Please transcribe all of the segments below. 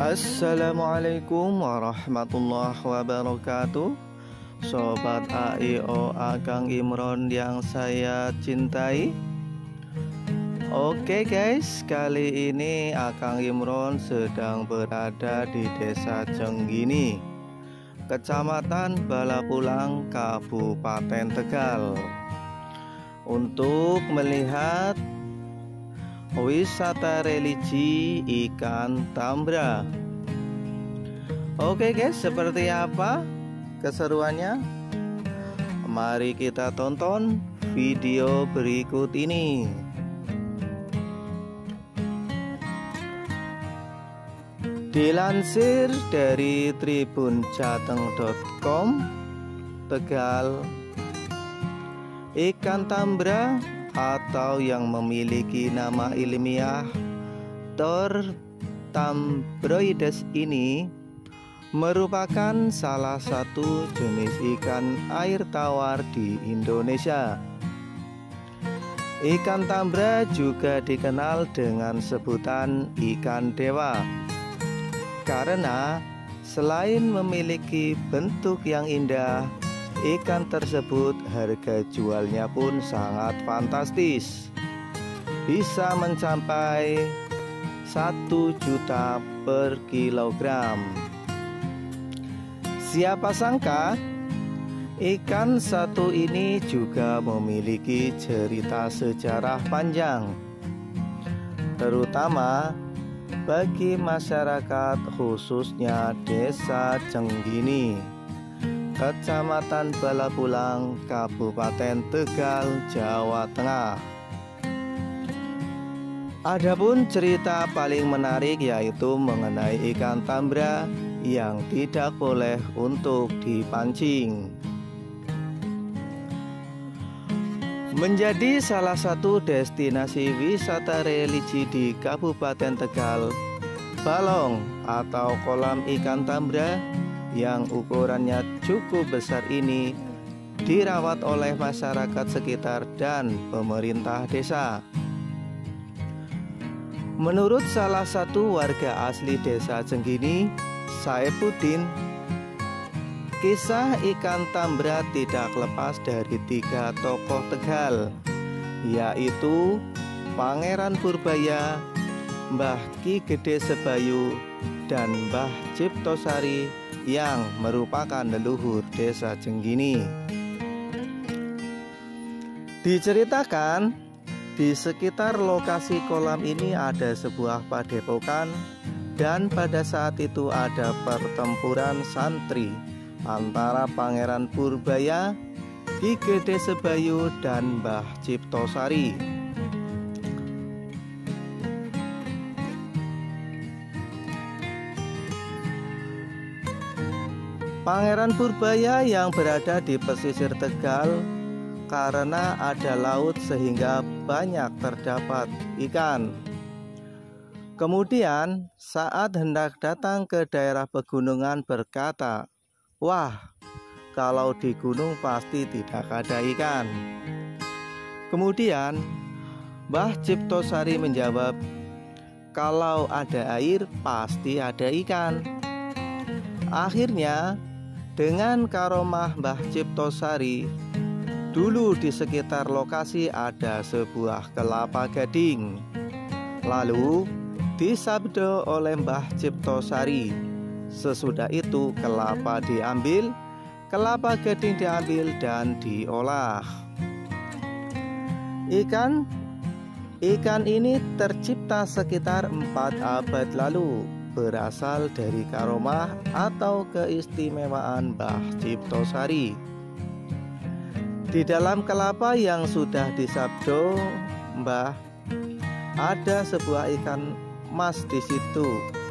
Assalamualaikum warahmatullahi wabarakatuh. Sobat AIO Akang Imron yang saya cintai. Oke guys, kali ini Akang Imron sedang berada di Desa Cenggini, Kecamatan Balapulang, Kabupaten Tegal, untuk melihat wisata religi ikan tambra. Oke guys, seperti apa keseruannya? Mari kita tonton video berikut ini. Dilansir dari tribunjateng.com, Tegal, ikan tambra atau yang memiliki nama ilmiah Thor tambroides ini merupakan salah satu jenis ikan air tawar di Indonesia. Ikan tambra juga dikenal dengan sebutan ikan dewa karena selain memiliki bentuk yang indah, ikan tersebut harga jualnya pun sangat fantastis, bisa mencapai 1 juta per kilogram. Siapa sangka ikan satu ini juga memiliki cerita sejarah panjang, terutama bagi masyarakat khususnya Desa Cenggini, Kecamatan Balapulang, Kabupaten Tegal, Jawa Tengah. Adapun cerita paling menarik yaitu mengenai ikan tambra yang tidak boleh untuk dipancing. Menjadi salah satu destinasi wisata religi di Kabupaten Tegal, balong atau kolam ikan tambra yang ukurannya cukup besar ini dirawat oleh masyarakat sekitar dan pemerintah desa. Menurut salah satu warga asli Desa Cenggini, Saipuddin, kisah ikan tambra tidak lepas dari 3 tokoh Tegal, yaitu Pangeran Purbaya, Mbah Ki Gede Sebayu, dan Mbah Ciptosari yang merupakan leluhur Desa Cenggini. Diceritakan di sekitar lokasi kolam ini ada sebuah padepokan, dan pada saat itu ada pertempuran santri antara Pangeran Purbaya, Ki Gede Sebayu, dan Mbah Ciptosari. Pangeran Purbaya yang berada di pesisir Tegal karena ada laut sehingga banyak terdapat ikan. Kemudian saat hendak datang ke daerah pegunungan berkata, "Wah, kalau di gunung pasti tidak ada ikan." Kemudian Mbah Ciptosari menjawab, "Kalau ada air pasti ada ikan." Akhirnya dengan karomah Mbah Ciptosari, dulu di sekitar lokasi ada sebuah kelapa gading. Lalu disabda oleh Mbah Ciptosari. Sesudah itu kelapa diambil, kelapa gading diambil dan diolah. Ikan ini tercipta sekitar 4 abad lalu, berasal dari karomah atau keistimewaan Mbah Ciptosari. Di dalam kelapa yang sudah disabdo Mbah, ada sebuah ikan mas di situ.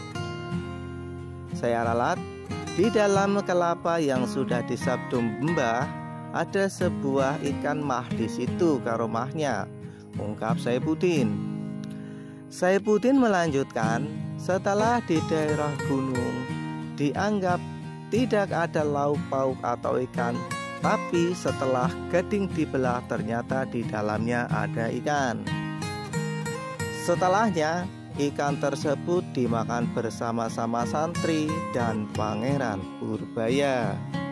Saya ralat, di dalam kelapa yang sudah disabdo Mbah ada sebuah ikan mah di situ karomahnya, ungkap Saipuddin. Saipuddin melanjutkan, setelah di daerah gunung dianggap tidak ada lauk pauk atau ikan, tapi setelah gading dibelah ternyata di dalamnya ada ikan. Setelahnya ikan tersebut dimakan bersama-sama santri dan Pangeran Purbaya.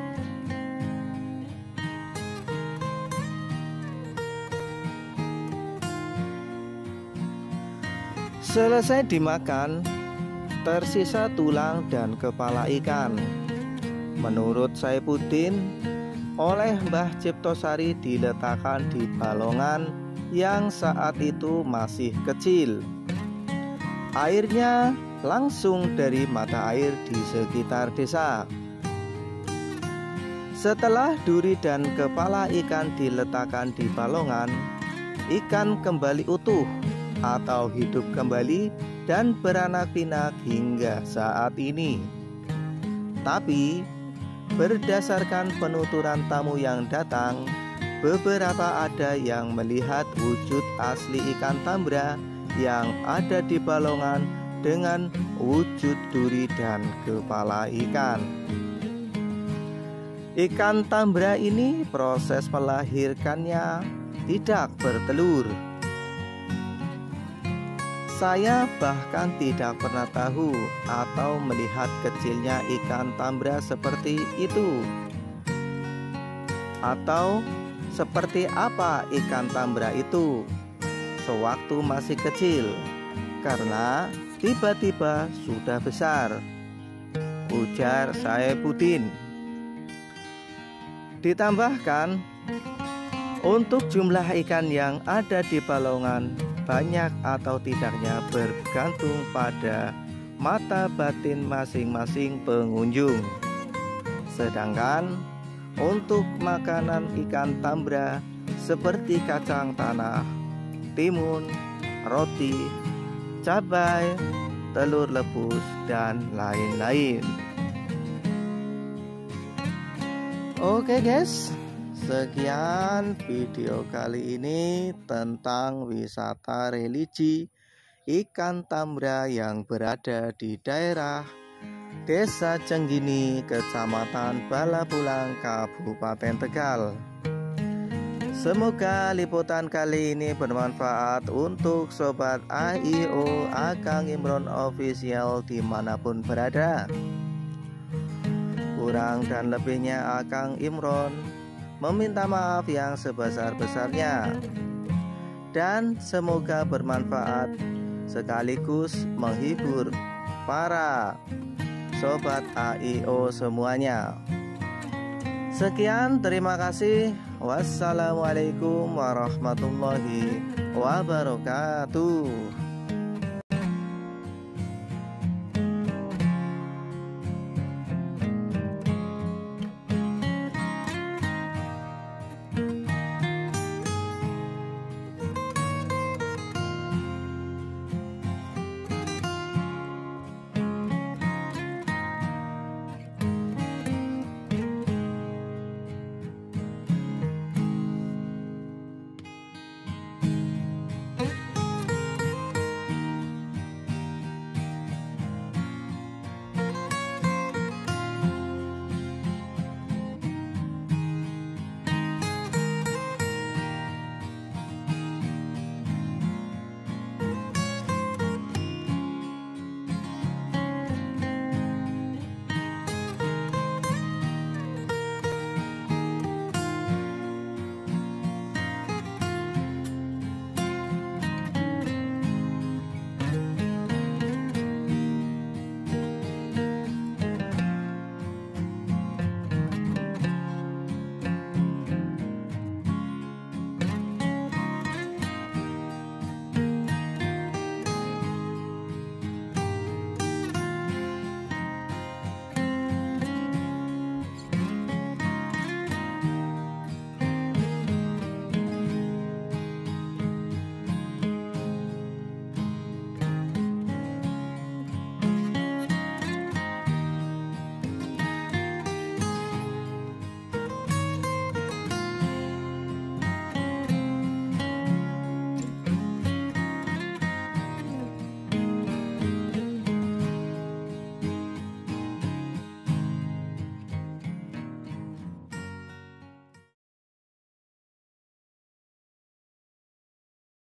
Selesai dimakan, tersisa tulang dan kepala ikan. Menurut Saifuddin, oleh Mbah Ciptosari diletakkan di balongan yang saat itu masih kecil. Airnya langsung dari mata air di sekitar desa. Setelah duri dan kepala ikan diletakkan di balongan, ikan kembali utuh atau hidup kembali dan beranak pinak hingga saat ini. Tapi berdasarkan penuturan tamu yang datang, beberapa ada yang melihat wujud asli ikan tambra yang ada di balongan dengan wujud duri dan kepala ikan. Ikan tambra ini proses melahirkannya tidak bertelur. Saya bahkan tidak pernah tahu atau melihat kecilnya ikan tambra seperti itu. Atau seperti apa ikan tambra itu sewaktu masih kecil, karena tiba-tiba sudah besar, ujar Saifuddin. Ditambahkan, untuk jumlah ikan yang ada di balongan banyak atau tidaknya bergantung pada mata batin masing-masing pengunjung. Sedangkan untuk makanan ikan tambra seperti kacang tanah, timun, roti, cabai, telur rebus, dan lain-lain. Oke guys, sekian video kali ini tentang wisata religi ikan tambra yang berada di daerah Desa Cenggini, Kecamatan Balapulang, Kabupaten Tegal. Semoga liputan kali ini bermanfaat untuk Sobat AIO Akang Imron Official dimanapun berada. Kurang dan lebihnya Akang Imron meminta maaf yang sebesar-besarnya, dan semoga bermanfaat sekaligus menghibur para Sobat AIO semuanya. Sekian, terima kasih. Wassalamualaikum warahmatullahi wabarakatuh.